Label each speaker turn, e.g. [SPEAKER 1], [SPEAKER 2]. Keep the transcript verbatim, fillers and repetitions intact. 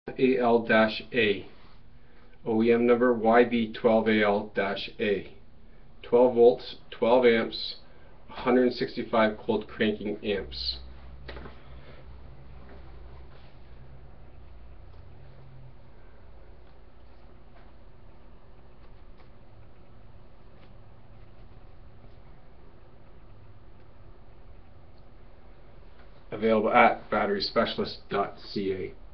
[SPEAKER 1] A L A, O E M number Y B twelve A L A, twelve volts, twelve amps, one hundred sixty-five cold cranking amps. Available at battery specialist dot C A.